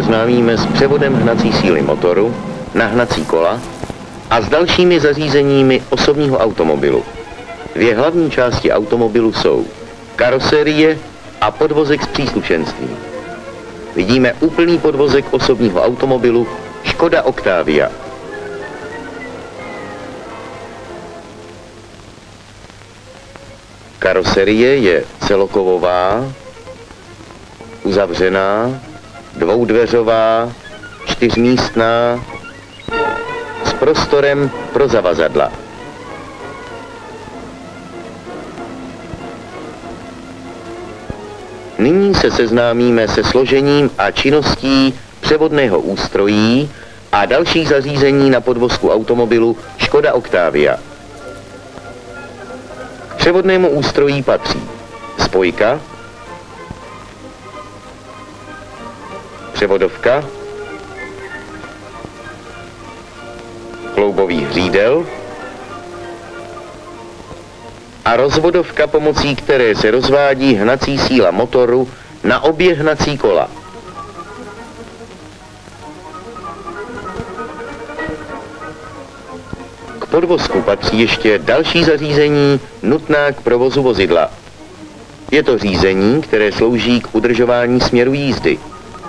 seznámíme s převodem hnací síly motoru na hnací kola a s dalšími zařízeními osobního automobilu. Dvě hlavní části automobilu jsou karoserie a podvozek s příslušenstvím. Vidíme úplný podvozek osobního automobilu Škoda Octavia. Karoserie je celokovová, uzavřená, dvoudveřová, čtyřmístná, s prostorem pro zavazadla. Nyní se seznámíme se složením a činností převodného ústrojí a dalších zařízení na podvozku automobilu Škoda Octavia. K převodnému ústrojí patří spojka, převodovka, kloubový hřídel a rozvodovka, pomocí které se rozvádí hnací síla motoru na obě hnací kola. K podvozku patří ještě další zařízení nutná k provozu vozidla. Je to řízení, které slouží k udržování směru jízdy.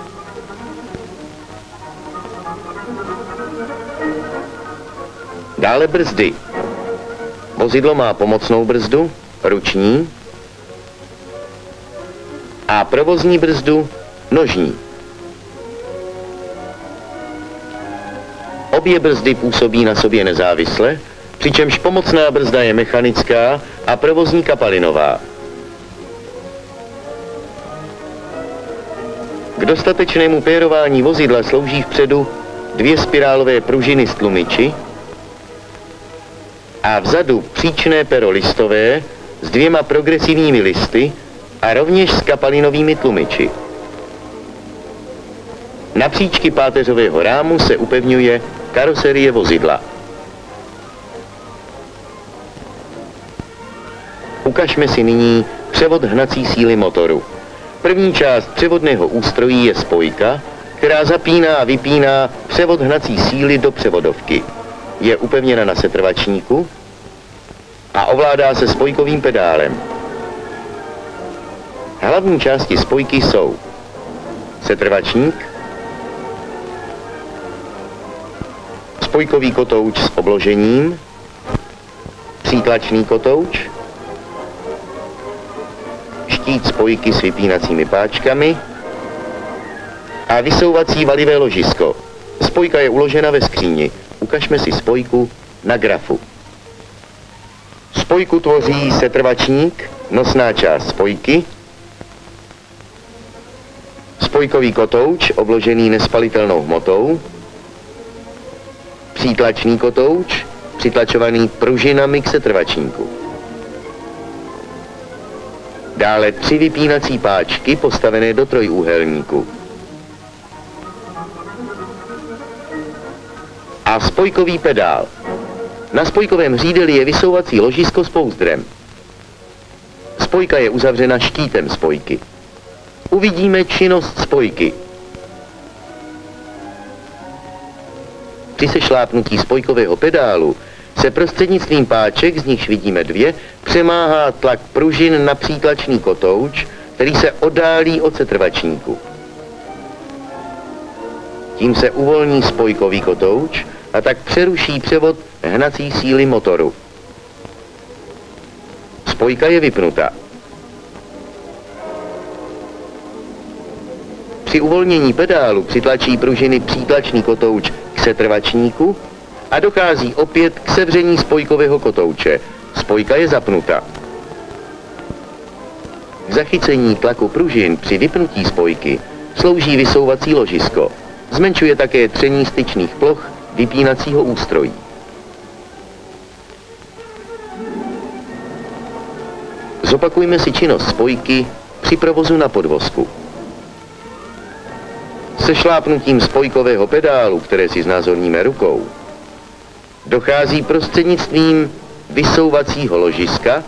Dále brzdy. Vozidlo má pomocnou brzdu, ruční, a provozní brzdu, nožní. Obě brzdy působí na sobě nezávisle, přičemž pomocná brzda je mechanická a provozní kapalinová. K dostatečnému pérování vozidla slouží vpředu dvě spirálové pružiny s tlumiči a vzadu příčné pero listové s dvěma progresivními listy a rovněž s kapalinovými tlumiči. Na příčky páteřového rámu se upevňuje karoserie vozidla. Ukažme si nyní převod hnací síly motoru. První část převodného ústrojí je spojka, která zapíná a vypíná převod hnací síly do převodovky. Je upevněna na setrvačníku a ovládá se spojkovým pedálem. Hlavní části spojky jsou setrvačník, spojkový kotouč s obložením, přítlačný kotouč, štít spojky s vypínacími páčkami a vysouvací valivé ložisko. Spojka je uložena ve skříni. Ukažme si spojku na grafu. Spojku tvoří setrvačník, nosná část spojky, spojkový kotouč obložený nespalitelnou hmotou, přítlačný kotouč přitlačovaný pružinami k setrvačníku. Dále 3 vypínací páčky postavené do trojúhelníku. A spojkový pedál. Na spojkovém hřídeli je vysouvací ložisko s pouzdrem. Spojka je uzavřena štítem spojky. Uvidíme činnost spojky. Při sešlápnutí spojkového pedálu se prostřednictvím páček, z nichž vidíme 2, přemáhá tlak pružin na přítlačný kotouč, který se oddálí od setrvačníku. Tím se uvolní spojkový kotouč a tak přeruší převod hnací síly motoru. Spojka je vypnuta. Při uvolnění pedálu přitlačí pružiny přítlačný kotouč k setrvačníku a dochází opět k sevření spojkového kotouče. Spojka je zapnuta. K zachycení tlaku pružin při vypnutí spojky slouží vysouvací ložisko. Zmenšuje také tření styčných ploch vypínacího ústrojí. Zopakujme si činnost spojky při provozu na podvozku. Se šlápnutím spojkového pedálu, které si znázorníme rukou, dochází prostřednictvím vysouvacího ložiska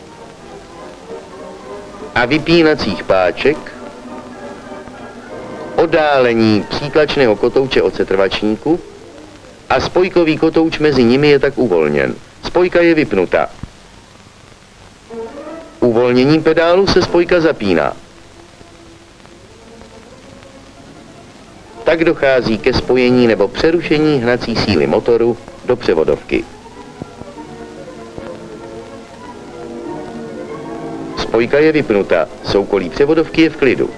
a vypínacích páček oddálení přítlačného kotouče od setrvačníku a spojkový kotouč mezi nimi je tak uvolněn. Spojka je vypnuta. Uvolněním pedálu se spojka zapíná. Tak dochází ke spojení nebo přerušení hnací síly motoru do převodovky. Spojka je vypnuta, soukolí převodovky je v klidu.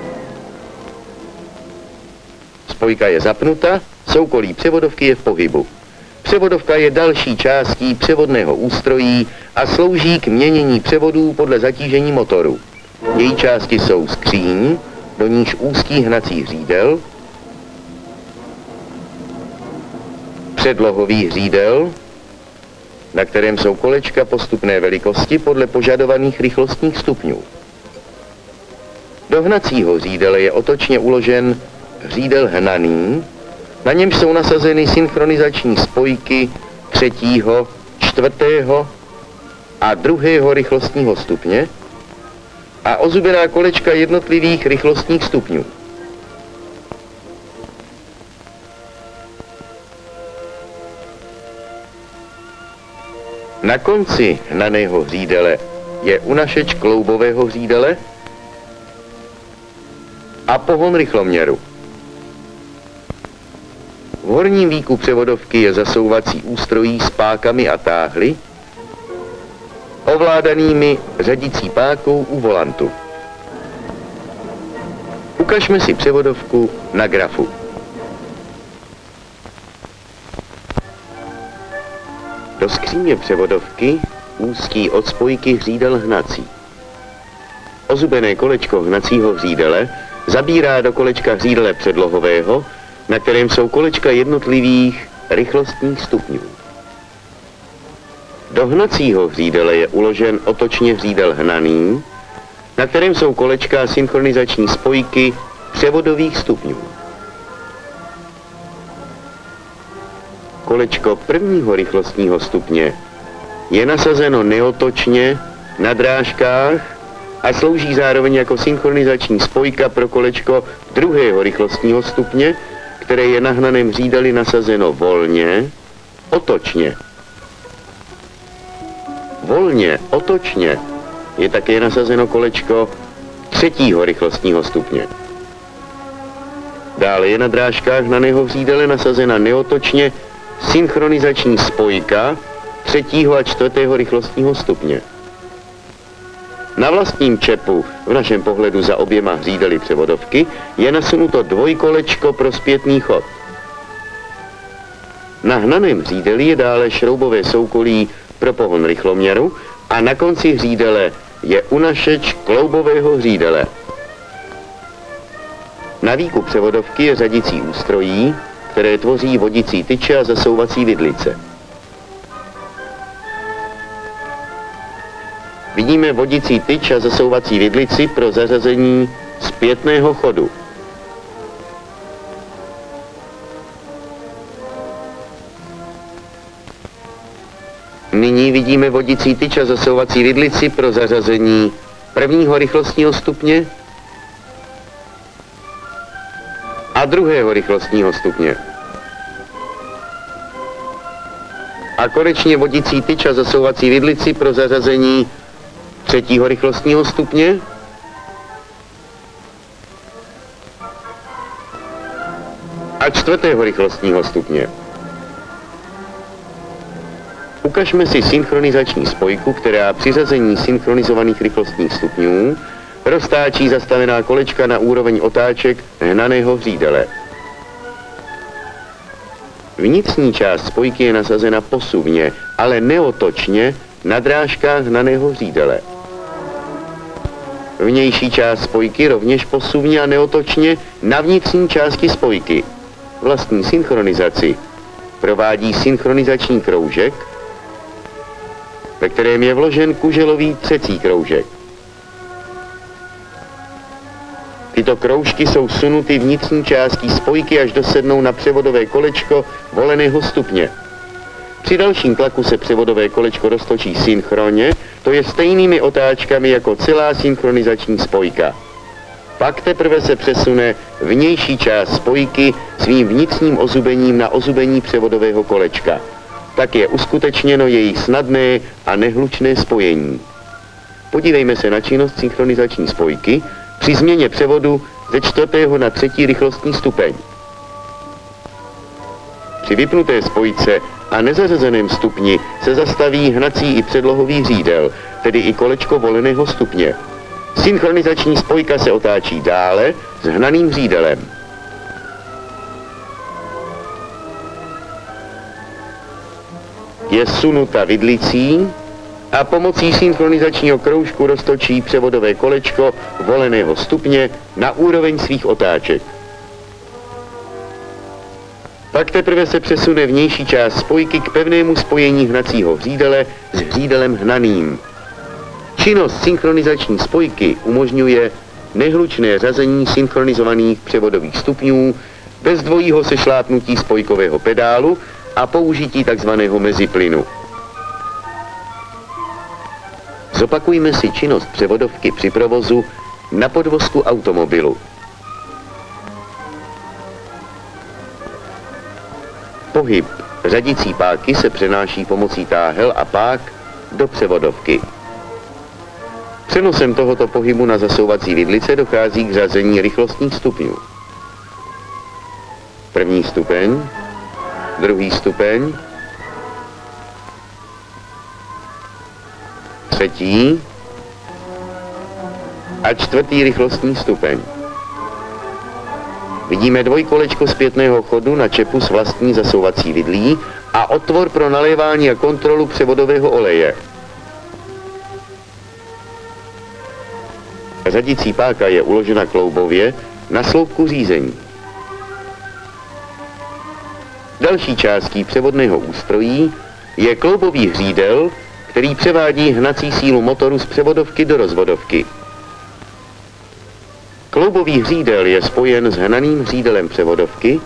Spojka je zapnuta, soukolí převodovky je v pohybu. Převodovka je další částí převodného ústrojí a slouží k měnění převodů podle zatížení motoru. Její části jsou skříň, do níž úzký hnací hřídel, předlohový hřídel, na kterém jsou kolečka postupné velikosti podle požadovaných rychlostních stupňů. Do hnacího hřídele je otočně uložen hřídel hnaný, na němž jsou nasazeny synchronizační spojky 3., 4. a 2. rychlostního stupně a ozubená kolečka jednotlivých rychlostních stupňů. Na konci hnaného hřídele je unašeč kloubového hřídele a pohon rychloměru. V horním víku převodovky je zasouvací ústrojí s pákami a táhly, ovládanými řadicí pákou u volantu. Ukažme si převodovku na grafu. Do skříně převodovky úzký od spojky hřídel hnací. Ozubené kolečko hnacího hřídele zabírá do kolečka hřídele předlohového, na kterém jsou kolečka jednotlivých rychlostních stupňů. Do hnacího hřídele je uložen otočně hřídel hnaný, na kterém jsou kolečka synchronizační spojky převodových stupňů. Kolečko 1. rychlostního stupně je nasazeno neotočně na drážkách a slouží zároveň jako synchronizační spojka pro kolečko 2. rychlostního stupně, které je na hnaném hřídeli nasazeno volně, otočně. Volně, otočně je také nasazeno kolečko 3. rychlostního stupně. Dále je na drážkách hnaného hřídele nasazena neotočně synchronizační spojka 3. a 4. rychlostního stupně. Na vlastním čepu, v našem pohledu za oběma hřídeli převodovky, je nasunuto dvojkolečko pro zpětný chod. Na hnaném hřídeli je dále šroubové soukolí pro pohon rychloměru a na konci hřídele je unašeč kloubového hřídele. Na víku převodovky je řadicí ústrojí, které tvoří vodicí tyče a zasouvací vidlice. Vidíme vodicí tyč a zasouvací vidlici pro zařazení zpětného chodu. Nyní vidíme vodicí tyč a zasouvací vidlici pro zařazení 1. rychlostního stupně a 2. rychlostního stupně. A konečně vodicí tyč a zasouvací vidlici pro zařazení 3. rychlostního stupně a 4. rychlostního stupně. Ukažme si synchronizační spojku, která při řazení synchronizovaných rychlostních stupňů roztáčí zastavená kolečka na úroveň otáček hnaného hřídele. Vnitřní část spojky je nasazena posuvně, ale neotočně na drážkách hnaného hřídele. Vnější část spojky rovněž posuvně a neotočně na vnitřní části spojky. Vlastní synchronizaci provádí synchronizační kroužek, ve kterém je vložen kuželový třecí kroužek. Tyto kroužky jsou sunuty vnitřní částí spojky, až dosednou na převodové kolečko voleného stupně. Při dalším tlaku se převodové kolečko roztočí synchronně, to je stejnými otáčkami jako celá synchronizační spojka. Pak teprve se přesune vnější část spojky svým vnitřním ozubením na ozubení převodového kolečka. Tak je uskutečněno její snadné a nehlučné spojení. Podívejme se na činnost synchronizační spojky při změně převodu ze 4. na 3. rychlostní stupeň. Při vypnuté spojce a nezařazeném stupni se zastaví hnací i předlohový řídel, tedy i kolečko voleného stupně. Synchronizační spojka se otáčí dále s hnaným řídelem. Je sunuta vidlicí a pomocí synchronizačního kroužku roztočí převodové kolečko voleného stupně na úroveň svých otáček. Pak teprve se přesune vnější část spojky k pevnému spojení hnacího řídele s řídelem hnaným. Činnost synchronizační spojky umožňuje nehlučné řazení synchronizovaných převodových stupňů bez dvojího sešlápnutí spojkového pedálu a použití tzv. Meziplynu. Zopakujme si činnost převodovky při provozu na podvozku automobilu. Pohyb řadicí páky se přenáší pomocí táhel a pák do převodovky. Přenosem tohoto pohybu na zasouvací vidlice dochází k řazení rychlostních stupňů. První stupeň, druhý stupeň, třetí a čtvrtý rychlostní stupeň. Vidíme dvojkolečko zpětného chodu na čepu s vlastní zasouvací vidlí a otvor pro nalévání a kontrolu převodového oleje. Řadicí páka je uložena kloubově na sloupku řízení. Další částí převodného ústrojí je kloubový hřídel, který převádí hnací sílu motoru z převodovky do rozvodovky. Kloubový hřídel je spojen s hnaným hřídelem převodovky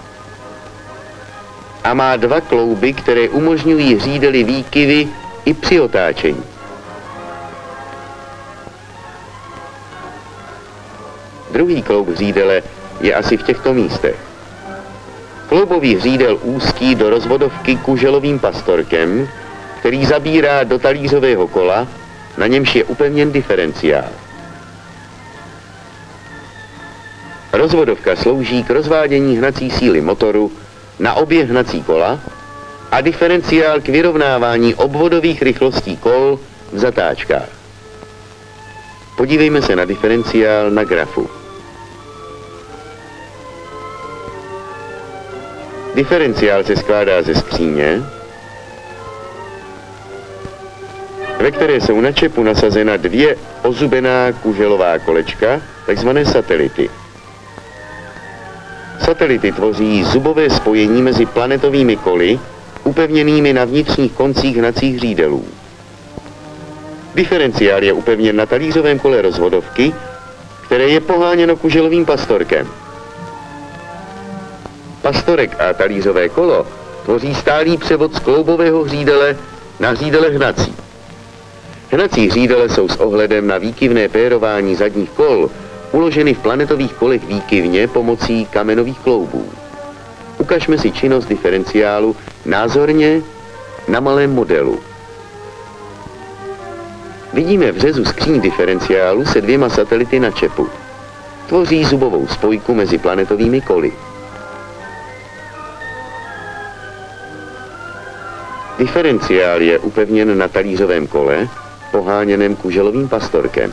a má dva klouby, které umožňují hřídeli výkyvy i při otáčení. Druhý kloub hřídele je asi v těchto místech. Kloubový hřídel ústí do rozvodovky kuželovým pastorkem, který zabírá do talířového kola, na němž je upevněn diferenciál. Rozvodovka slouží k rozvádění hnací síly motoru na obě hnací kola a diferenciál k vyrovnávání obvodových rychlostí kol v zatáčkách. Podívejme se na diferenciál na grafu. Diferenciál se skládá ze skříně, ve které jsou na čepu nasazena dvě ozubená kuželová kolečka, takzvané satelity. Satelity tvoří zubové spojení mezi planetovými koly, upevněnými na vnitřních koncích hnacích řídelů. Diferenciál je upevněn na talířovém kole rozvodovky, které je poháněno kuželovým pastorkem. Pastorek a talířové kolo tvoří stálý převod z kloubového hřídele na hřídele hnací. Hnací hřídele jsou s ohledem na výkyvné pérování zadních kol uloženy v planetových kolech výkyvně pomocí kamenových kloubů. Ukažme si činnost diferenciálu názorně na malém modelu. Vidíme v řezu skříň diferenciálu se dvěma satelity na čepu. Tvoří zubovou spojku mezi planetovými koly. Diferenciál je upevněn na talířovém kole, poháněném kuželovým pastorkem.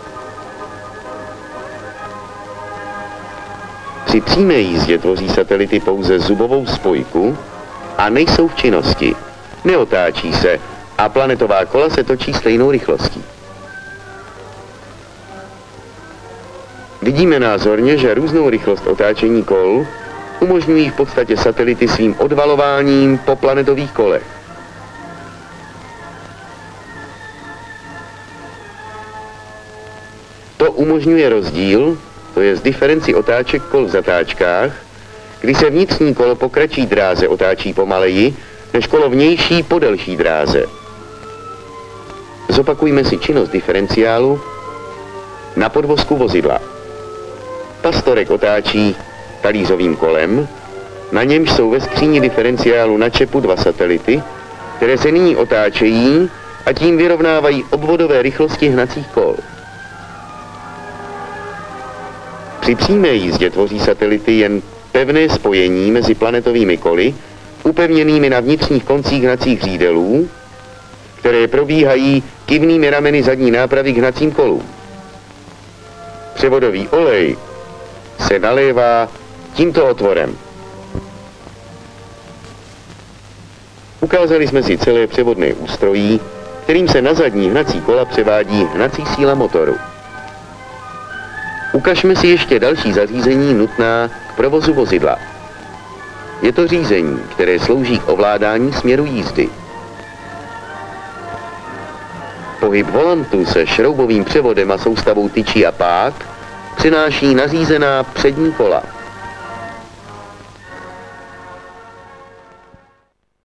Při přímé jízdě tvoří satelity pouze zubovou spojku a nejsou v činnosti. Neotáčí se a planetová kola se točí stejnou rychlostí. Vidíme názorně, že různou rychlost otáčení kol umožňují v podstatě satelity svým odvalováním po planetových kolech. To umožňuje rozdíl, to je diferenci otáček kol v zatáčkách, kdy se vnitřní kolo po kratší dráze otáčí pomaleji, než kolo vnější po delší dráze. Zopakujme si činnost diferenciálu na podvozku vozidla. Pastorek otáčí talířovým kolem, na němž jsou ve skříni diferenciálu na čepu 2 satelity, které se nyní otáčejí a tím vyrovnávají obvodové rychlosti hnacích kol. Při přímé jízdě tvoří satelity jen pevné spojení mezi planetovými koly, upevněnými na vnitřních koncích hnacích řídelů, které probíhají kivnými rameny zadní nápravy k hnacím kolům. Převodový olej se nalévá tímto otvorem. Ukázali jsme si celé převodné ústrojí, kterým se na zadní hnací kola převádí hnací síla motoru. Ukažme si ještě další zařízení nutná k provozu vozidla. Je to řízení, které slouží k ovládání směru jízdy. Pohyb volantu se šroubovým převodem a soustavou tyčí a pák přináší nařízená přední kola.